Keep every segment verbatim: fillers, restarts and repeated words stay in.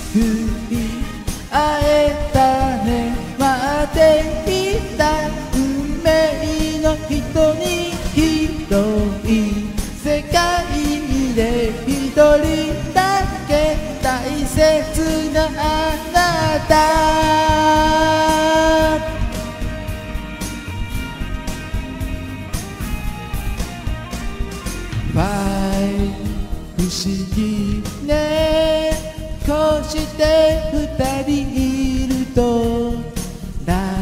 振り会えたね待っていた運命の人に広い世界で一人だけ大切なあなたファイ不思議ねこうして二人いるとな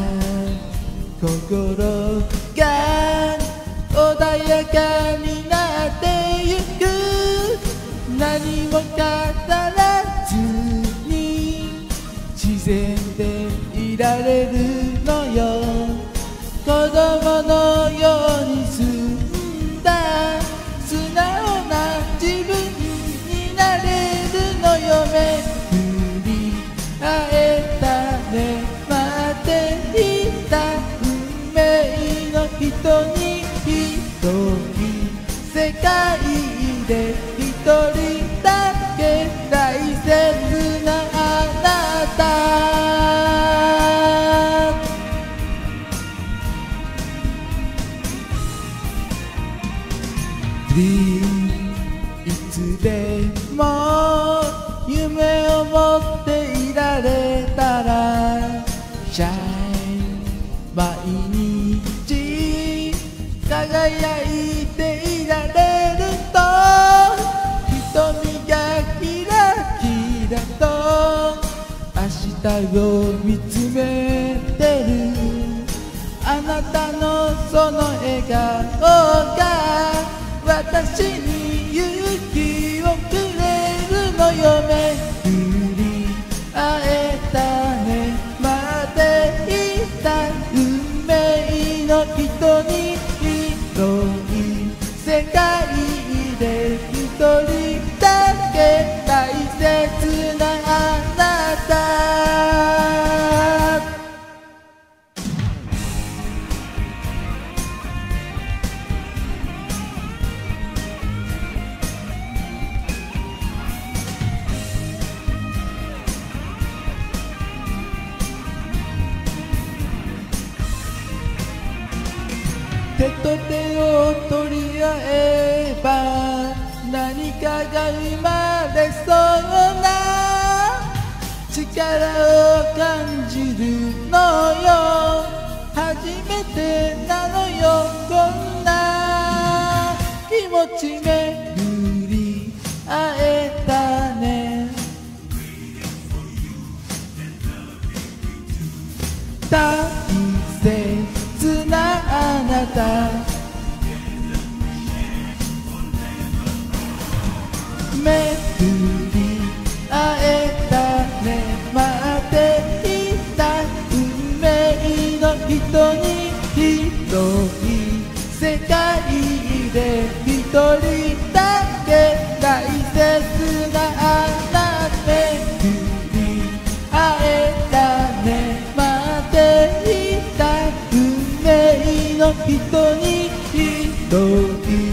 心が穏やかになってゆく何も語らずに自然でいられるのよ子供のように澄んだ素直な自分になれるのよ目振り会えたね待っていた運命の人に広い世界で一人だけ大切なあなたいつでも夢を持っていられたらシャイン毎日輝いていられると瞳がキラキラと明日を見つめてるあなたのその笑顔が私に勇気をくれるのよ目振り会えたね待っていた運命の人に広い世界で一人だけ大切なあなた手と手を取り合えば何かが生まれそうな力を感じるのよ初めてなのよこんな気持ちめぐり会えたね大切なあなためぐり会えたね待っていた運命の人に広い世界で一人だけ大切なあなためぐり会えたね待っていた運命の人に広い